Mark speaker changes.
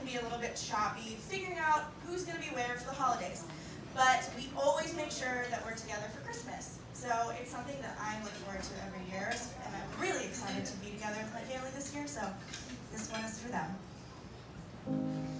Speaker 1: be a little bit choppy, figuring out who's going to be where for the holidays. But we always make sure that we're together for Christmas. So it's something that I look forward to every year, and I'm really excited to be together with my family this year, so this one is for them.